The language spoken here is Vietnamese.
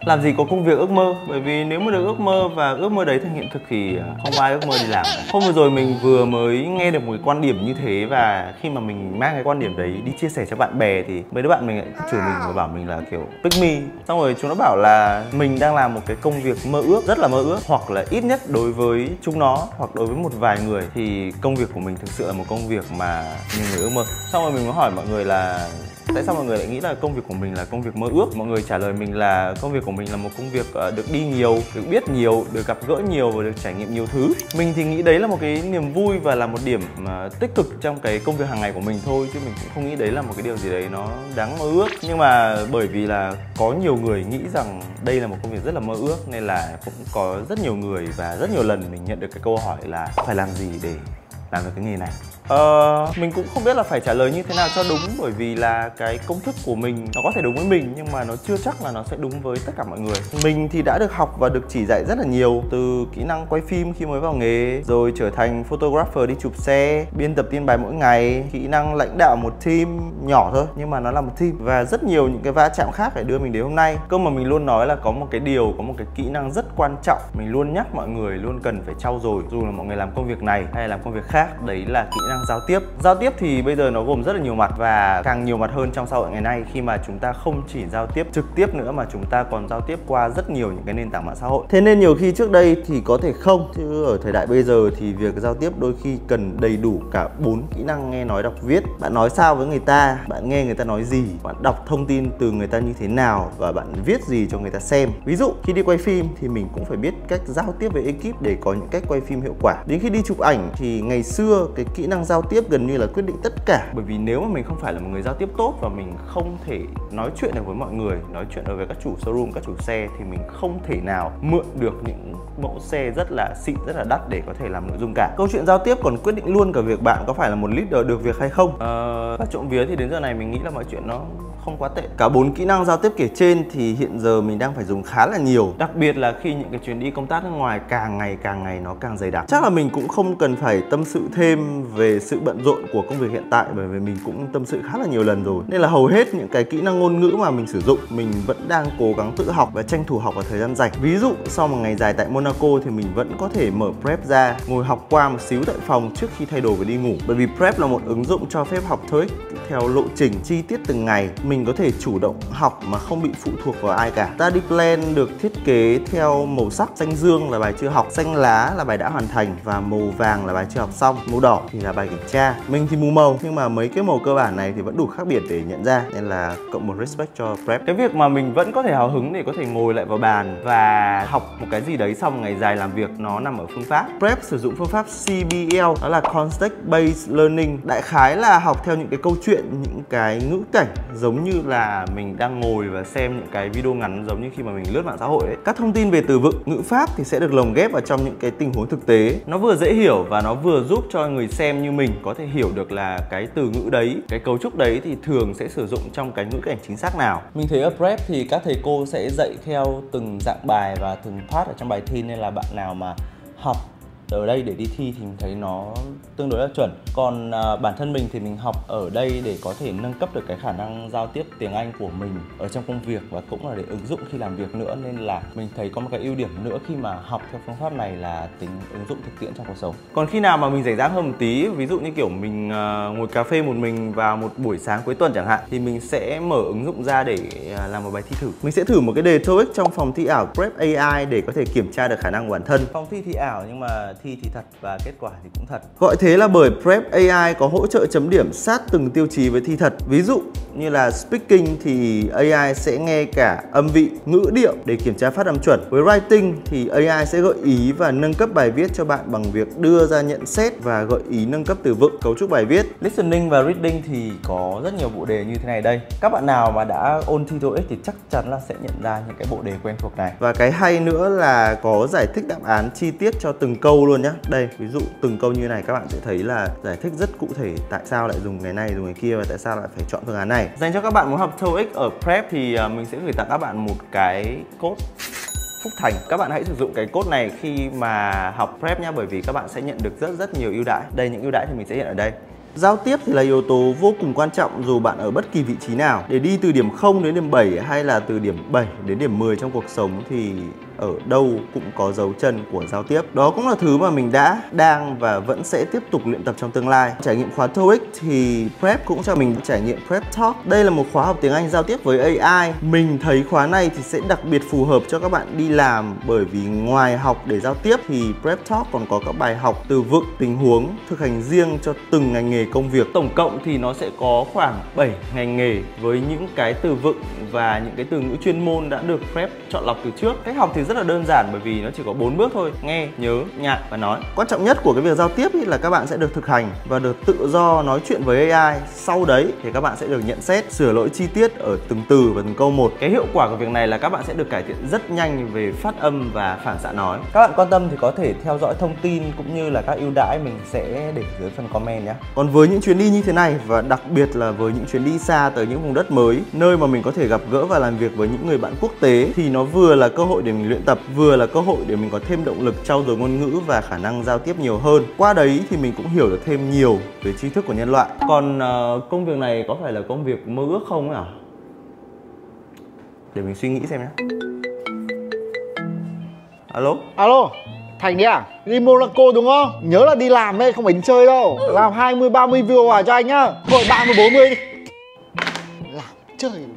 Làm gì có công việc ước mơ, bởi vì nếu mà được ước mơ và ước mơ đấy thành hiện thực thì không ai ước mơ đi làm cả. Hôm vừa rồi mình vừa mới nghe được một cái quan điểm như thế, và khi mà mình mang cái quan điểm đấy đi chia sẻ cho bạn bè thì mấy đứa bạn mình lại chửi mình và bảo mình là kiểu pick me. Xong rồi chúng nó bảo là mình đang làm một cái công việc mơ ước, rất là mơ ước, hoặc là ít nhất đối với chúng nó hoặc đối với một vài người thì công việc của mình thực sự là một công việc mà nhiều người ước mơ. Xong rồi mình mới hỏi mọi người là tại sao mọi người lại nghĩ là công việc của mình là công việc mơ ước. Mọi người trả lời mình là công việc của mình là một công việc được đi nhiều, được biết nhiều, được gặp gỡ nhiều và được trải nghiệm nhiều thứ. Mình thì nghĩ đấy là một cái niềm vui và là một điểm tích cực trong cái công việc hàng ngày của mình thôi, chứ mình cũng không nghĩ đấy là một cái điều gì đấy nó đáng mơ ước. Nhưng mà bởi vì là có nhiều người nghĩ rằng đây là một công việc rất là mơ ước nên là cũng có rất nhiều người và rất nhiều lần mình nhận được cái câu hỏi là phải làm gì để làm được cái nghề này. Mình cũng không biết là phải trả lời như thế nào cho đúng, bởi vì là cái công thức của mình nó có thể đúng với mình nhưng mà nó chưa chắc là nó sẽ đúng với tất cả mọi người. Mình thì đã được học và được chỉ dạy rất là nhiều, từ kỹ năng quay phim khi mới vào nghề, rồi trở thành photographer đi chụp xe, biên tập tin bài mỗi ngày, kỹ năng lãnh đạo một team nhỏ thôi nhưng mà nó là một team, và rất nhiều những cái va chạm khác để đưa mình đến hôm nay. Câu mà mình luôn nói là có một cái kỹ năng rất quan trọng mình luôn nhắc mọi người luôn cần phải trau dồi, dù là mọi người làm công việc này hay làm công việc khác, đấy là kỹ năng giao tiếp. Giao tiếp thì bây giờ nó gồm rất là nhiều mặt, và càng nhiều mặt hơn trong xã hội ngày nay, khi mà chúng ta không chỉ giao tiếp trực tiếp nữa mà chúng ta còn giao tiếp qua rất nhiều những cái nền tảng mạng xã hội. Thế nên nhiều khi trước đây thì có thể không, chứ ở thời đại bây giờ thì việc giao tiếp đôi khi cần đầy đủ cả 4 kỹ năng: nghe, nói, đọc, viết. Bạn nói sao với người ta, bạn nghe người ta nói gì, bạn đọc thông tin từ người ta như thế nào, và bạn viết gì cho người ta xem. Ví dụ khi đi quay phim thì mình cũng phải biết cách giao tiếp với ekip để có những cách quay phim hiệu quả. Đến khi đi chụp ảnh thì ngày xưa cái kỹ năng giao tiếp gần như là quyết định tất cả, bởi vì nếu mà mình không phải là một người giao tiếp tốt và mình không thể nói chuyện được với mọi người, nói chuyện được với các chủ showroom, các chủ xe, thì mình không thể nào mượn được những mẫu xe rất là xịn, rất là đắt để có thể làm nội dung cả. Câu chuyện giao tiếp còn quyết định luôn cả việc bạn có phải là một leader được việc hay không. Và trộm vía thì đến giờ này mình nghĩ là mọi chuyện nó không quá tệ. Cả 4 kỹ năng giao tiếp kể trên thì hiện giờ mình đang phải dùng khá là nhiều, đặc biệt là khi những cái chuyến đi công tác nước ngoài càng ngày nó càng dày đặc. Chắc là mình cũng không cần phải tâm sự thêm về sự bận rộn của công việc hiện tại, bởi vì mình cũng tâm sự khá là nhiều lần rồi, nên là hầu hết những cái kỹ năng ngôn ngữ mà mình sử dụng mình vẫn đang cố gắng tự học và tranh thủ học vào thời gian rảnh. Ví dụ sau một ngày dài tại Monaco thì mình vẫn có thể mở Prep ra, ngồi học qua một xíu tại phòng trước khi thay đồ và đi ngủ, bởi vì Prep là một ứng dụng cho phép học TOEIC theo lộ trình chi tiết từng ngày. Mình có thể chủ động học mà không bị phụ thuộc vào ai cả. Study plan được thiết kế theo màu sắc: xanh dương là bài chưa học, xanh lá là bài đã hoàn thành, và màu vàng là bài chưa học xong, màu đỏ thì là bài kiểm tra. Mình thì mù màu nhưng mà mấy cái màu cơ bản này thì vẫn đủ khác biệt để nhận ra, nên là cộng một respect cho Prep. Cái việc mà mình vẫn có thể hào hứng để có thể ngồi lại vào bàn và học một cái gì đấy sau một ngày dài làm việc, nó nằm ở phương pháp. Prep sử dụng phương pháp CBL, đó là Context Based Learning. Đại khái là học theo những cái câu chuyện, những cái ngữ cảnh, giống như là mình đang ngồi và xem những cái video ngắn, giống như khi mà mình lướt mạng xã hội ấy. Các thông tin về từ vựng, ngữ pháp thì sẽ được lồng ghép vào trong những cái tình huống thực tế. Nó vừa dễ hiểu và nó vừa giúp cho người xem như mình có thể hiểu được là cái từ ngữ đấy, cái cấu trúc đấy thì thường sẽ sử dụng trong cái ngữ cảnh chính xác nào. Mình thấy ở Prep thì các thầy cô sẽ dạy theo từng dạng bài và từng part ở trong bài thi, nên là bạn nào mà học ở đây để đi thi thì mình thấy nó tương đối là chuẩn. Còn bản thân mình thì mình học ở đây để có thể nâng cấp được cái khả năng giao tiếp tiếng Anh của mình ở trong công việc, và cũng là để ứng dụng khi làm việc nữa, nên là mình thấy có một cái ưu điểm nữa khi mà học theo phương pháp này là tính ứng dụng thực tiễn trong cuộc sống. Còn khi nào mà mình rảnh rang hơn một tí, ví dụ như kiểu mình ngồi cà phê một mình vào một buổi sáng cuối tuần chẳng hạn, thì mình sẽ mở ứng dụng ra để làm một bài thi thử. Mình sẽ thử một cái đề TOEIC trong phòng thi ảo Prep AI để có thể kiểm tra được khả năng của bản thân. Phòng thi ảo nhưng mà thi thì thật và kết quả thì cũng thật. Gọi thế là bởi Prep AI có hỗ trợ chấm điểm sát từng tiêu chí với thi thật. Ví dụ như là speaking thì AI sẽ nghe cả âm vị, ngữ điệu để kiểm tra phát âm chuẩn. Với writing thì AI sẽ gợi ý và nâng cấp bài viết cho bạn bằng việc đưa ra nhận xét và gợi ý nâng cấp từ vựng, cấu trúc bài viết. Listening và reading thì có rất nhiều bộ đề như thế này đây. Các bạn nào mà đã ôn thi TOEIC thì chắc chắn là sẽ nhận ra những cái bộ đề quen thuộc này. Và cái hay nữa là có giải thích đáp án chi tiết cho từng câu luôn nhá. Đây, ví dụ từng câu như này các bạn sẽ thấy là giải thích rất cụ thể tại sao lại dùng cái này, dùng cái kia và tại sao lại phải chọn phương án này. Dành cho các bạn muốn học TOEIC ở Prep thì mình sẽ gửi tặng các bạn một cái code Phúc Thành. Các bạn hãy sử dụng cái code này khi mà học Prep nhá, bởi vì các bạn sẽ nhận được rất nhiều ưu đãi. Đây, những ưu đãi thì mình sẽ hiện ở đây. Giao tiếp thì là yếu tố vô cùng quan trọng dù bạn ở bất kỳ vị trí nào. Để đi từ điểm 0 đến điểm 7 hay là từ điểm 7 đến điểm 10 trong cuộc sống thì ở đâu cũng có dấu chân của giao tiếp. Đó cũng là thứ mà mình đã, đang và vẫn sẽ tiếp tục luyện tập trong tương lai. Trải nghiệm khóa TOEIC thì Prep cũng cho mình trải nghiệm Prep Talk. Đây là một khóa học tiếng Anh giao tiếp với AI. Mình thấy khóa này thì sẽ đặc biệt phù hợp cho các bạn đi làm, bởi vì ngoài học để giao tiếp thì Prep Talk còn có các bài học từ vựng, tình huống, thực hành riêng cho từng ngành nghề công việc. Tổng cộng thì nó sẽ có khoảng 7 ngành nghề với những cái từ vựng và những cái từ ngữ chuyên môn đã được Prep chọn lọc từ trước. Cách học thì rất là đơn giản bởi vì nó chỉ có 4 bước thôi: nghe, nhớ, nhại và nói. Quan trọng nhất của cái việc giao tiếp ý là các bạn sẽ được thực hành và được tự do nói chuyện với AI. Sau đấy thì các bạn sẽ được nhận xét, sửa lỗi chi tiết ở từng từ và từng câu một. Cái hiệu quả của việc này là các bạn sẽ được cải thiện rất nhanh về phát âm và phản xạ nói. Các bạn quan tâm thì có thể theo dõi thông tin cũng như là các ưu đãi mình sẽ để dưới phần comment nhé. Còn với những chuyến đi như thế này và đặc biệt là với những chuyến đi xa tới những vùng đất mới, nơi mà mình có thể gặp gỡ và làm việc với những người bạn quốc tế, thì nó vừa là cơ hội để mình luyện tập, vừa là cơ hội để mình có thêm động lực trau dồi ngôn ngữ và khả năng giao tiếp nhiều hơn. Qua đấy thì mình cũng hiểu được thêm nhiều về tri thức của nhân loại. Còn công việc này có phải là công việc mơ ước không ạ? Để mình suy nghĩ xem nhé. Alo? Alo, Thành đấy à? Đi Monaco đúng không? Nhớ là đi làm đấy, không phải đi chơi đâu. Làm 20-30 video cho anh nhá. Thôi 30-40 đi. Làm chơi.